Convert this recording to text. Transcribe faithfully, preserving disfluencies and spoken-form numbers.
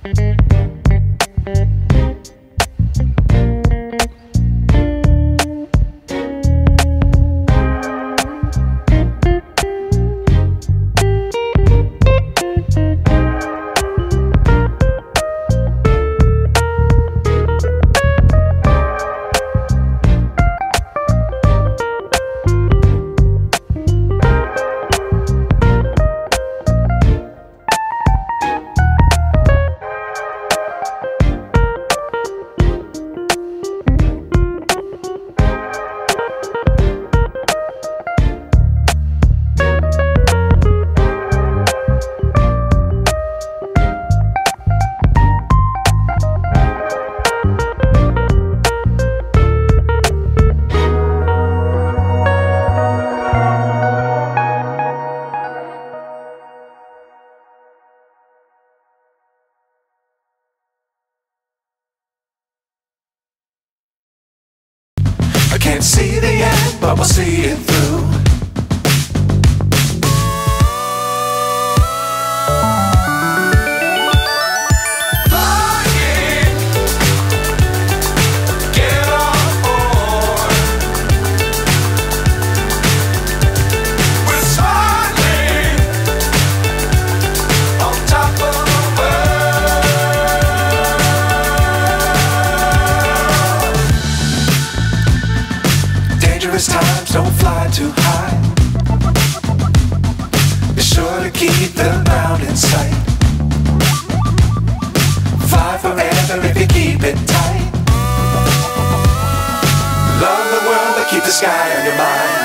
I can't see the end, but we'll see it through. Flying, get on board. We're smiling on top of the world. Dangerous times, don't fly too high. Be sure to keep the ground in sight. Fly forever if you keep it tight. Love the world, but keep the sky on your mind.